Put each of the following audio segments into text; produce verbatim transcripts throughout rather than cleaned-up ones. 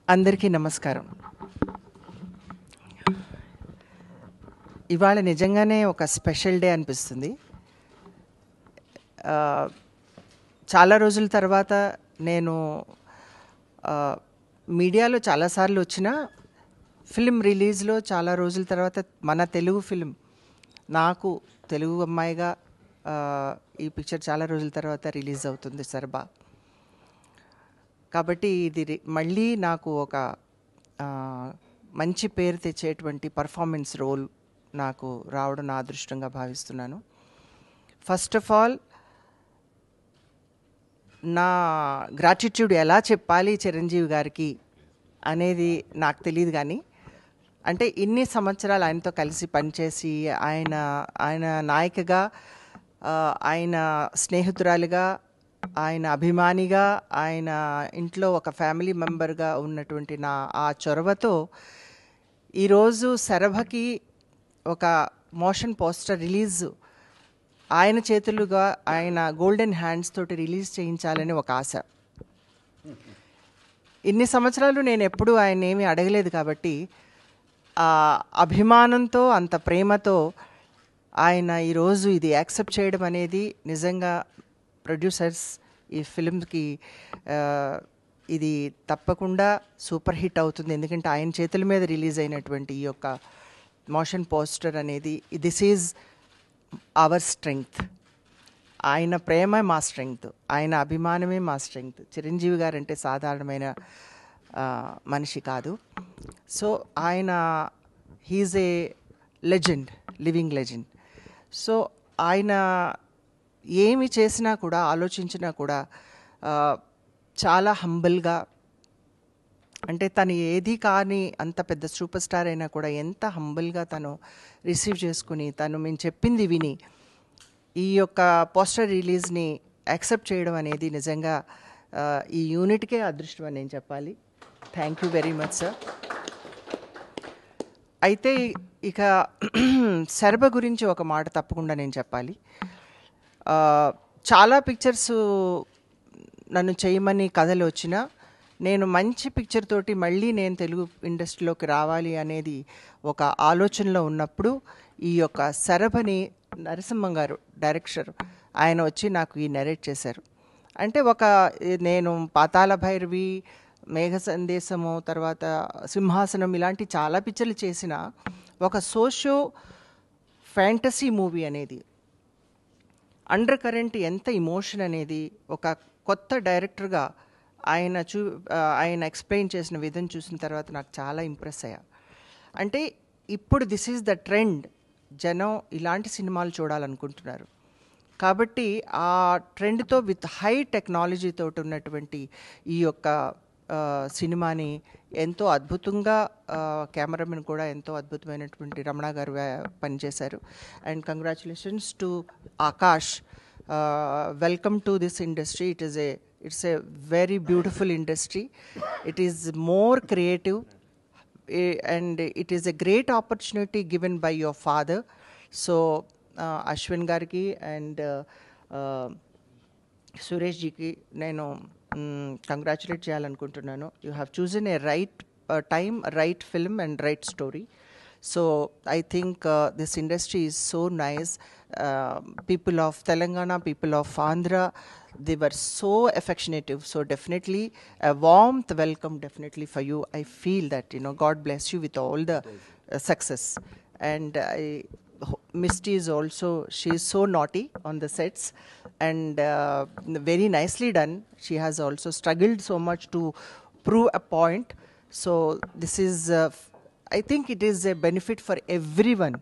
అందరికీ నమస్కారం. ఇవాళ నిజంగానే ఒక స్పెషల్ డే అనిపిస్తుంది. ఆహ్, చాలా రోజుల తర్వాత నేను ఆహ్, మీడియాలో చాలాసార్లు వచ్చినా, ఫిల్మ్ రిలీజ్‌లో చాలా రోజుల తర్వాత మన తెలుగు ఫిల్మ్, నాకు తెలుగు అమ్మాయిగా ఆహ్, ఈ పిక్చర్ చాలా రోజుల తర్వాత రిలీజ్ అవుతుంది 'సర్బా'. కాబట్టి ఇది రి మళ్ళీ నాకు ఒక ఆహ్, మంచి పేరు తెచ్చేటువంటి పర్ఫార్మెన్స్ రోల్ నాకు రావడం నా అదృష్టంగా భావిస్తున్నాను. ఫస్ట్ ఆఫ్ ఆల్ నా గ్రాటిట్యూడ్ ఎలా చెప్పాలి చిరంజీవి గారికి అనేది నాకు తెలియదు కానీ, అంటే ఇన్ని సంవత్సరాలు ఆయనతో కలిసి పనిచేసి, ఆయన ఆయన నాయికగా, ఆహ్, ఆయన స్నేహితురాలిగా, ఆయన అభిమానిగా, ఆయన ఇంట్లో ఒక ఫ్యామిలీ మెంబర్గా ఉన్నటువంటి నా ఆ చొరవతో ఈరోజు 'శరభకి' ఒక మోషన్ పోస్టర్ రిలీజ్ ఆయన చేతులుగా, ఆయన గోల్డెన్ హ్యాండ్స్ తోటి రిలీజ్ చేయించాలని ఒక ఆశ. ఇన్ని సంవత్సరాలు నేను ఎప్పుడూ ఆయన ఏమీ అడగలేదు కాబట్టి, ఆ అభిమానంతో, అంత ప్రేమతో ఆయన ఈరోజు ఇది యాక్సెప్ట్ చేయడం అనేది నిజంగా ప్రొడ్యూసర్స్ ఈ ఫిల్మ్కి ఆహ్, ఇది తప్పకుండా సూపర్ హిట్ అవుతుంది. ఎందుకంటే ఆయన చేతుల మీద రిలీజ్ అయినటువంటి ఈ యొక్క మోషన్ పోస్టర్ అనేది, దిస్ ఈజ్ అవర్ స్ట్రెంగ్త్. ఆయన ప్రేమ మా స్ట్రెంగ్త్, ఆయన అభిమానమే మా స్ట్రెంగ్త్. చిరంజీవి గారు అంటే సాధారణమైన మనిషి కాదు. సో ఆయన he is a legend, living legend. So ఆయన ఏమి చేసినా కూడా, ఆలోచించినా కూడా చాలా హంబుల్గా, అంటే తను ఏది కానీ అంత పెద్ద సూపర్ స్టార్ అయినా కూడా ఎంత హంబుల్గా తను రిసీవ్ చేసుకుని, తను మేము చెప్పింది విని ఈ యొక్క పోస్టర్ రిలీజ్ని యాక్సెప్ట్ చేయడం అనేది నిజంగా ఈ యూనిట్కే అదృష్టం అని నేను చెప్పాలి. Thank you very much sir. అయితే ఇక 'శరభ' గురించి ఒక మాట తప్పకుండా నేను చెప్పాలి. చాలా పిక్చర్స్ నన్ను చేయమని కథలు వచ్చినా, నేను మంచి పిక్చర్ తోటి మళ్ళీ నేను తెలుగు ఇండస్ట్రీలోకి రావాలి అనేది ఒక ఆలోచనలో ఉన్నప్పుడు, ఈ యొక్క 'శరభని' నరసింహం గారు డైరెక్టర్, ఆయన వచ్చి నాకు ఈ నెరేట్ చేశారు. అంటే ఒక నేను 'పాతాళ భైరవి', 'మేఘ సందేశము', తర్వాత 'సింహాసనం' ఇలాంటి చాలా పిక్చర్లు చేసిన ఒక సోషో ఫ్యాంటసీ మూవీ అనేది, అండర్ కరెంట్ ఎంత ఇమోషన్ అనేది ఒక కొత్త డైరెక్టర్గా ఆయన చూ ఆయన ఎక్స్ప్లెయిన్ చేసిన విధం చూసిన తర్వాత నాకు చాలా ఇంప్రెస్ అయ్యా. అంటే ఇప్పుడు దిస్ ఈజ్ ద ట్రెండ్, జనం ఇలాంటి సినిమాలు చూడాలనుకుంటున్నారు. కాబట్టి ఆ ట్రెండ్తో విత్ హై టెక్నాలజీతో ఉన్నటువంటి ఈ యొక్క సినిమాని ఎంతో అద్భుతంగా, కెమెరామెన్ కూడా ఎంతో అద్భుతమైనటువంటి రమణ గారు పనిచేశారు. And congratulations to Akash. Welcome to this industry. It is a it's a very beautiful industry. It is more creative and it is a great opportunity given by your father. So uh, Ashwin gariki and uh, uh, Suresh ji ki nenu um, congratulate cheyalanuntunanu. You have chosen a right uh, time, right film and right story. So I think uh, this industry is so nice. Uh, people of Telangana, people of Andhra, they were so affectionate. So definitely a warmth welcome definitely for you. I feel that, you know, God bless you with all the uh, success. And I, Misty is also, she is so naughty on the sets and uh, very nicely done. She has also struggled so much to prove a point. So this is uh, I think it is a benefit for everyone.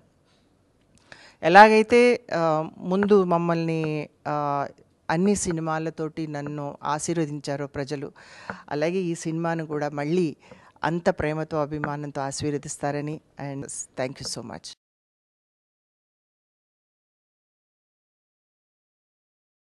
ఎలాగైతే ముందు మమ్మల్ని అన్ని సినిమాలతోటి నన్ను ఆశీర్వదించారో ప్రజలు, అలాగే ఈ సినిమాను కూడా మళ్ళీ అంత ప్రేమతో, అభిమానంతో ఆశీర్వదిస్తారని. And thank you so much.